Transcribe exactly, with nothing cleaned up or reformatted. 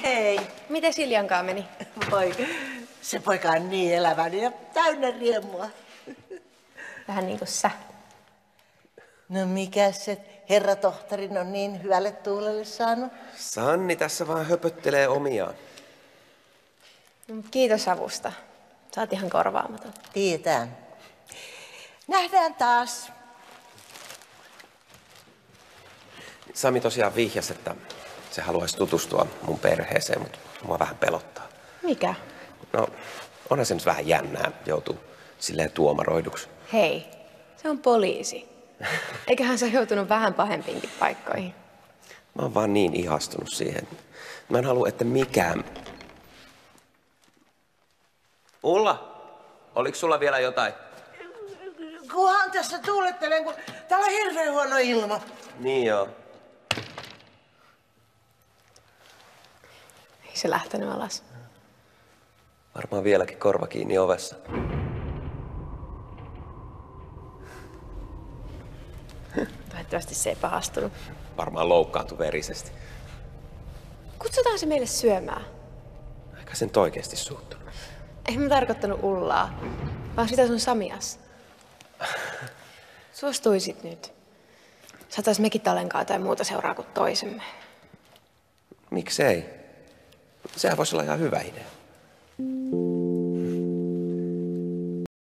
Hei. Miten Siljankaan meni? Voi, se poika on niin eläväinen ja täynnä riemua. Vähän niin kuin sä. No mikä se herra tohtorin on niin hyvälle tuulelle saanut? Sanni tässä vaan höpöttelee omiaan. Kiitos avusta. Sä oot ihan korvaamaton. Tiedetään. Nähdään taas. Sami tosiaan vihjasi, että se haluaisi tutustua mun perheeseen, mutta mua vähän pelottaa. Mikä? No, onhan se nyt vähän jännää, joutuu silleen tuomaroiduksi. Hei, se on poliisi. Eiköhän sä joutunut vähän pahempiinkin paikkoihin. Mä oon vaan niin ihastunut siihen. Mä en halua, että mikään... Ulla, oliko sulla vielä jotain? Kunhan tässä tuulettelen, kun täällä on hirveän huono ilma. Niin joo. Ei se lähtenyt alas. Varmaan vieläkin korva kiinni ovessa. Toivottavasti se ei pahastunut. Varmaan loukkaantui verisesti. Kutsutaan se meille syömään. Eikä sen oikeesti suuttunut. Ei mä tarkoittanut Ullaa, vaan sitä sun Samias. Suostuisit nyt. Saatais mekin Talenkaa tai muuta seuraa kuin toisemme. Miksei? Sehän voisi olla ihan hyvä idea.